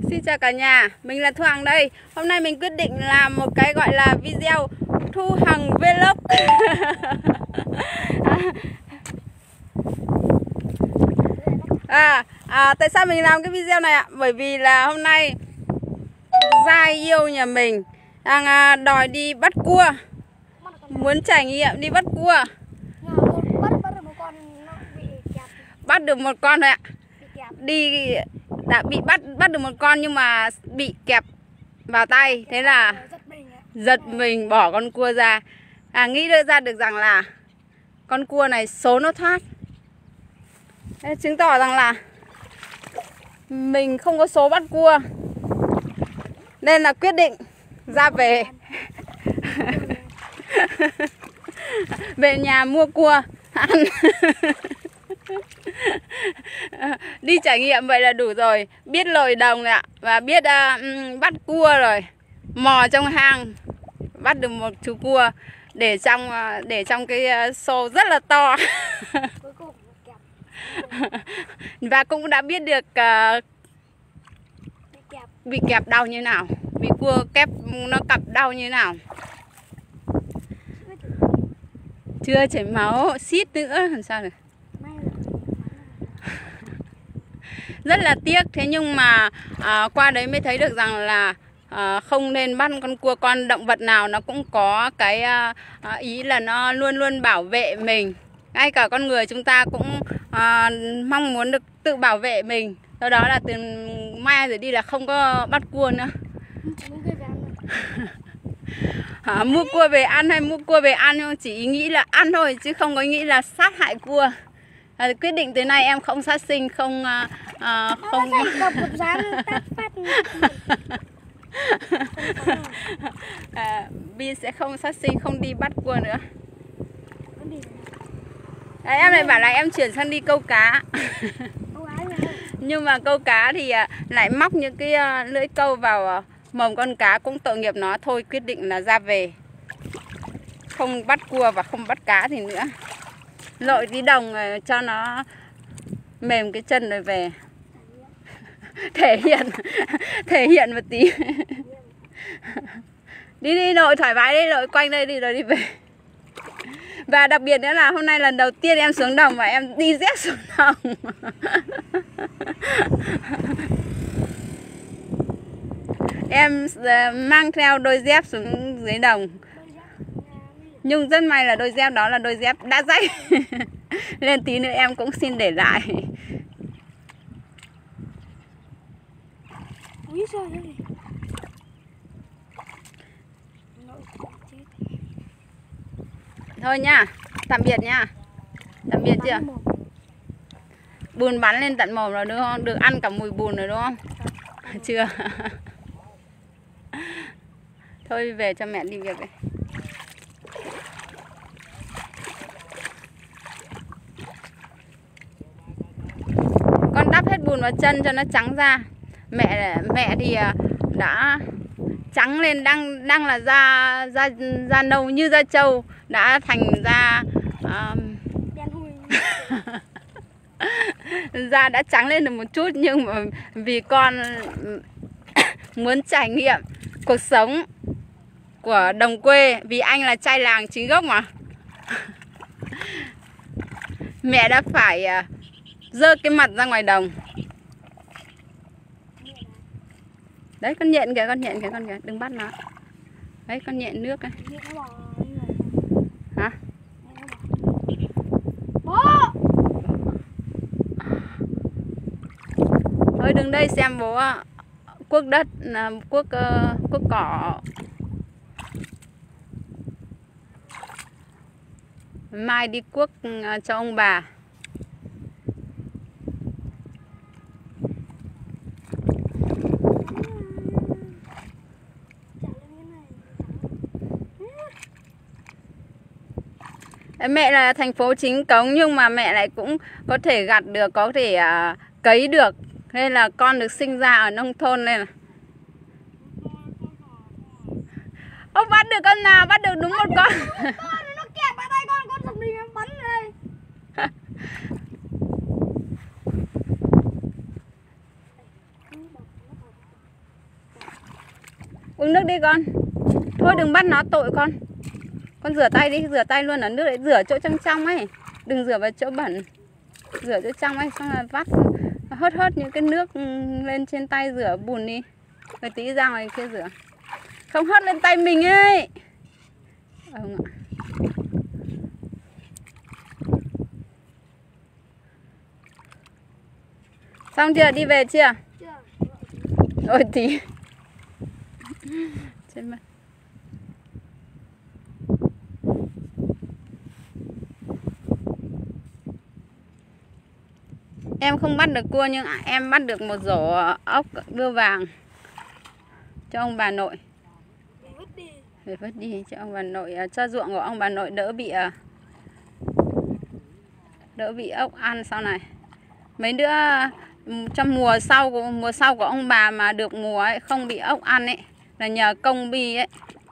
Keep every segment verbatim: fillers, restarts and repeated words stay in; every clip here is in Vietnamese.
Xin chào cả nhà, mình là Thu Hằng đây. Hôm nay mình quyết định làm một cái gọi là video Thu Hằng Vlog. à, à, Tại sao mình làm cái video này ạ? Bởi vì là hôm nay Giai yêu nhà mình đang à, đòi đi bắt cua, muốn trải nghiệm đi bắt cua. Bắt được một con thôi ạ. Đi đã bị bắt bắt được một con nhưng mà bị kẹp vào tay, thế là giật mình bỏ con cua ra. À, nghĩ được ra được rằng là con cua này số nó thoát. Thế chứng tỏ rằng là mình không có số bắt cua, nên là quyết định ra về về nhà mua cua ăn. Đi trải nghiệm vậy là đủ rồi. Biết lội đồng rồi ạ, và biết uh, bắt cua rồi. Mò trong hang bắt được một chú cua để trong uh, để trong cái uh, xô rất là to. Và cũng đã biết được uh, bị kẹp đau như nào, bị cua kẹp nó cặp đau như nào. Chưa chảy máu, xít nữa làm sao được. Rất là tiếc, thế nhưng mà à, qua đấy mới thấy được rằng là à, không nên bắt con cua. Con động vật nào nó cũng có cái à, ý là nó luôn luôn bảo vệ mình. Ngay cả con người chúng ta cũng à, mong muốn được tự bảo vệ mình. Do đó là từ mai rồi đi là không có bắt cua nữa. à, Mua cua về ăn hay mua cua về ăn, nhưng chỉ ý nghĩ là ăn thôi, chứ không có nghĩ là sát hại cua. À, quyết định tới nay em không sát sinh, không à, à, không à, Bin sẽ không sát sinh, không đi bắt cua nữa. Đấy, em lại bảo là em chuyển sang đi câu cá. Nhưng mà câu cá thì à, lại móc những cái à, lưỡi câu vào à, mồm con cá, cũng tội nghiệp nó. Thôi quyết định là ra về, không bắt cua và không bắt cá gì nữa. Lội tí đồng cho nó mềm cái chân rồi về. Thể hiện Thể hiện một tí. Đi đi lội thoải mái đi, lội quanh đây đi rồi đi về. Và đặc biệt nữa là hôm nay lần đầu tiên em xuống đồng và em đi dép xuống đồng. Em mang theo đôi dép xuống dưới đồng. Nhưng rất may là đôi dép đó là đôi dép đã rách. Nên tí nữa em cũng xin để lại. Thôi nha, tạm biệt nha. Tạm biệt chưa? Bùn bắn lên tận mồm rồi đúng không? Được ăn cả mùi bùn rồi đúng không? Chưa. Thôi về cho mẹ đi việc đây. Con đắp hết bùn vào chân cho nó trắng ra. Mẹ mẹ thì đã trắng lên, đang đang là da da da nâu như da trâu, đã thành da um... da đã trắng lên được một chút, nhưng mà vì con muốn trải nghiệm cuộc sống của đồng quê, vì anh là trai làng chính gốc mà. Mẹ đã phải giơ cái mặt ra ngoài đồng. Đấy, con nhện kìa, con nhện kìa, con kìa, đừng bắt nó. Đấy, con nhện nước ấy. Hả? Thôi đứng đây xem bố cuốc đất, cuốc uh, cuốc cỏ. Mai đi cuốc uh, cho ông bà. Mẹ là thành phố chính cống, nhưng mà mẹ lại cũng có thể gặt được, có thể uh, cấy được. Nên là con được sinh ra ở nông thôn nên là. Ông bắt được con nào? Bắt được đúng một con. Nó kẹp vào tay con, con giật mình em bắn đây. Uống nước đi con. Thôi đừng bắt nó tội con. Con rửa tay đi, rửa tay luôn ở nước đấy, rửa chỗ trong trong ấy. Đừng rửa vào chỗ bẩn. Rửa chỗ trong ấy, xong là vắt hớt hớt những cái nước lên trên tay, rửa bùn đi. Rồi tí ra ngoài kia rửa. Không hớt lên tay mình ấy. Ông ạ. Xong chưa? Đi về chưa? Chưa. Ôi tí. Trên mặt. Em không bắt được cua nhưng em bắt được một rổ ốc đưa vàng cho ông bà nội. Để vứt đi. Để vứt đi cho ông bà nội, cho ruộng của ông bà nội đỡ bị đỡ bị ốc ăn sau này. Mấy đứa trong mùa sau của mùa sau của ông bà mà được mùa ấy, không bị ốc ăn ấy là nhờ công Bi ấy.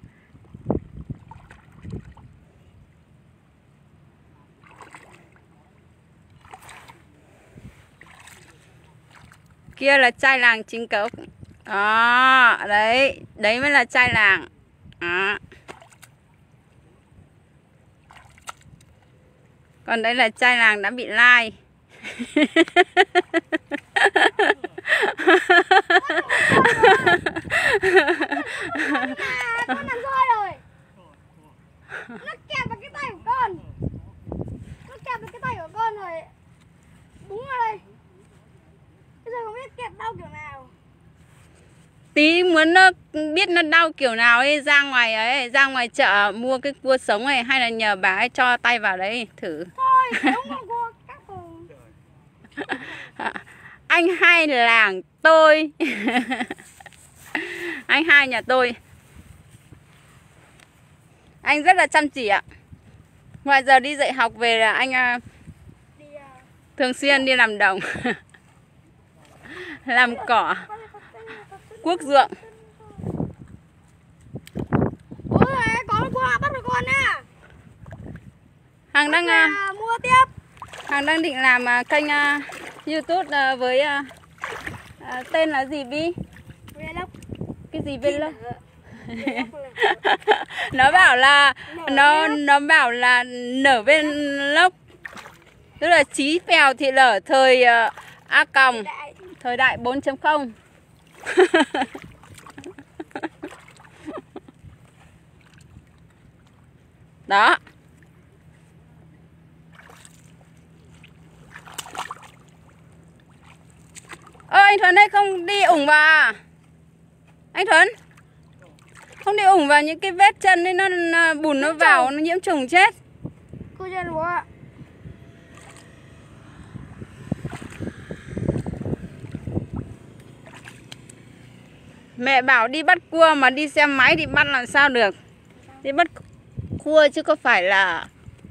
Kia là trai làng chính cốc. Đó, đấy, đấy mới là trai làng. Đó. Còn đây là trai làng đã bị lai. Con làm rơi rồi. Nó kẹp vào cái tay của con. Nó kẹp vào cái tay của con rồi. Đúng rồi đây. Bây giờ không biết kẹp đau kiểu nào. Tí muốn nó biết nó đau kiểu nào ấy, ra ngoài ấy, ra ngoài chợ mua cái cua sống này, hay là nhờ bà ấy cho tay vào đấy thử. Thôi, không con cua các cùng. Anh hai làng tôi. Anh hai nhà tôi. Anh rất là chăm chỉ ạ. Ngoài giờ đi dạy học về là anh uh, Đi, uh... thường xuyên đi làm đồng. Làm cỏ, cuốc ruộng. Ôi, có cua bắt được con nha. Hằng đang uh, mua tiếp. Hằng đang định làm uh, kênh uh, YouTube uh, với uh, uh, tên là gì Bi? Vlog. Cái gì Vlog? Nó bảo là nó nó bảo là nở Vlog. Tức là Chí Phèo thì lở thời uh, A còng, thời đại bốn chấm không. Đó. Ơ anh Thuấn ơi, không đi ủng vào à? Anh Thuấn không đi ủng vào những cái vết chân ấy, nó, nó bùn nó vào, nó nhiễm trùng chết. Cô chân bố ạ. Mẹ bảo đi bắt cua mà đi xe máy thì bắt làm sao được. Đi bắt cua chứ có phải là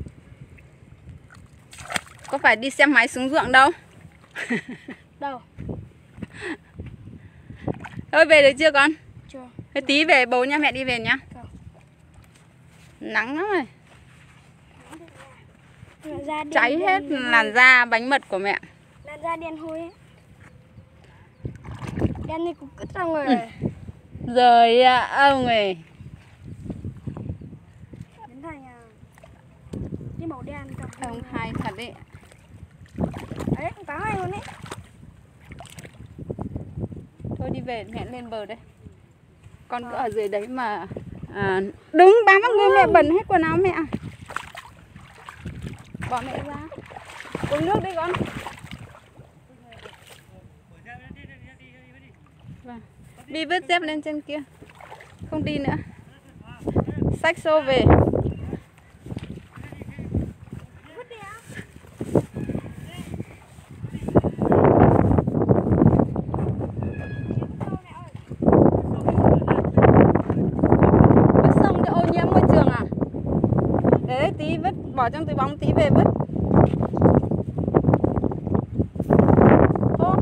có phải đi xe máy xuống ruộng đâu. Đâu? Thôi về được chưa con? Chưa. Thế tí về bố nha, mẹ đi về nhá. Không. Nắng lắm rồi. Đen, cháy đen, hết đen, làn da bánh mật của mẹ. làn da đen hôi ấy. Đen như cục cứt xong rồi. Ừ. Rồi à, ông ơi. Biến thành à, cái màu đen. Ông hai thật đấy. Đấy, có hay luôn đấy. Thôi đi về, mẹ lên bờ đây. Con cứ ở dưới đấy mà à, đứng bám vào người mẹ, bẩn hết quần áo mẹ. Bỏ mẹ ra. Uống nước đi con. Vâng. Đi vứt dép lên trên kia. Không đi nữa. Xách xô về. Tí vứt, bỏ trong túi bóng tí về vứt. Ô.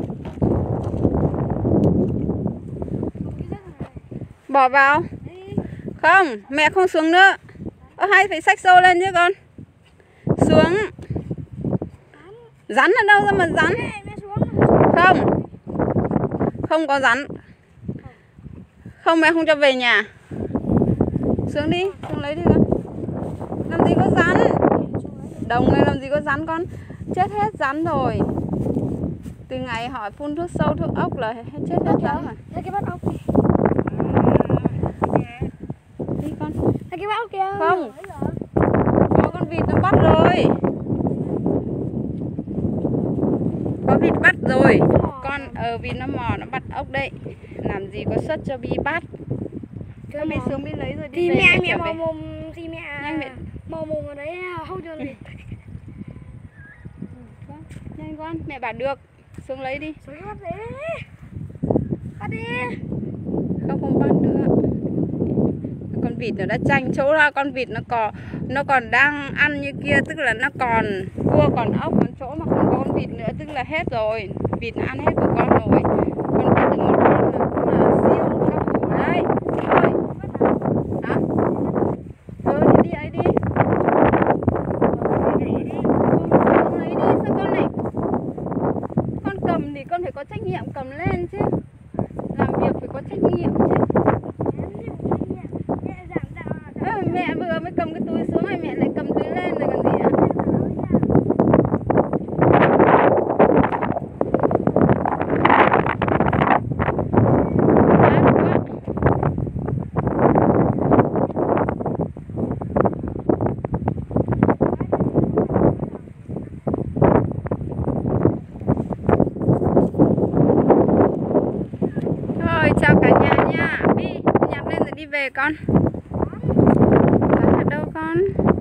Bỏ vào. Không, mẹ không xuống nữa. Ơ hay phải xách xô lên chứ con. Xuống. Rắn ở đâu ra mà rắn? Không. Không có rắn. Không, mẹ không cho về nhà. Xuống đi, xuống lấy đi con. Làm gì có rắn. Đồng này làm gì có rắn con. Chết hết rắn rồi. Từ ngày họ phun thuốc sâu, thuốc ốc là hết chết hết rắn rồi. Lấy cái bắt ốc đi. Đi con. Lấy cái bắt ốc kìa. Không. Có con vịt nó bắt rồi. Có vịt bắt rồi. Con ở vịt nó mò nó bắt ốc đấy. Làm gì có suất cho Bi bắt. Thôi mẹ xuống Bi lấy rồi đi. Thì về mẹ mẹ trở mò về. mồm thì mẹ Nhanh mẹ. mò mồm ở đấy hâu cho đi. Nhanh con, mẹ bảo được. Xuống lấy đi. Xuống cái bắt đấy. Bắt đi. Không không bắt nữa. Con vịt nó đã tranh chỗ ra, con vịt nó còn nó còn đang ăn như kia, tức là nó còn cua còn ốc, còn chỗ mà không có con vịt nữa tức là hết rồi. Vịt nó ăn hết của con rồi. Con bắt được một con là cũng là siêu cao thủ đấy. Thôi. Hả? Ừ thì đi ấy đi. Con lấy đi, sao con này? Con cầm thì con phải có trách nhiệm cầm lên chứ. Làm việc phải có trách nhiệm chứ. Ơ, mẹ vừa mới cầm cái túi xuống rồi mẹ lại cầm túi lên rồi còn gì ạ? Thôi chào cả nhà nha. Bi nhặt lên rồi đi về con. Có ở đâu con?